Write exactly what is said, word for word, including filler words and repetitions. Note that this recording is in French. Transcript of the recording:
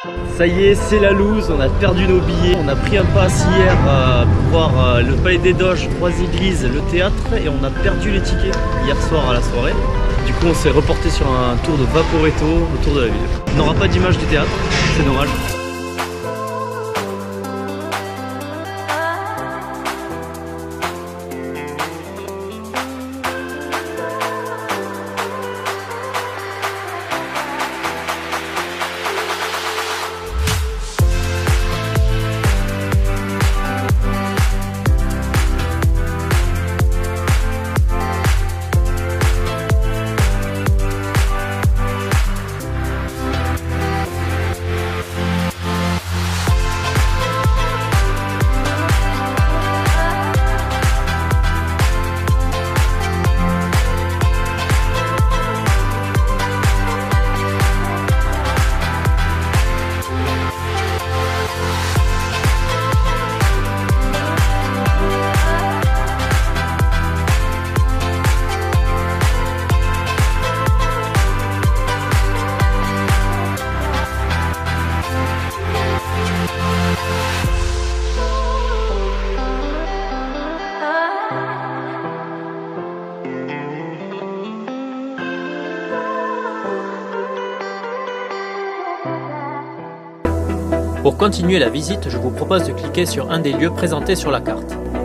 Ça y est, c'est la loose, on a perdu nos billets. On a pris un pass hier euh, pour voir euh, le Palais des Doges, trois églises, le théâtre, et on a perdu les tickets hier soir à la soirée. Du coup, on s'est reporté sur un tour de Vaporetto autour de la ville. On n'aura pas d'image du théâtre, c'est dommage. Pour continuer la visite, je vous propose de cliquer sur un des lieux présentés sur la carte.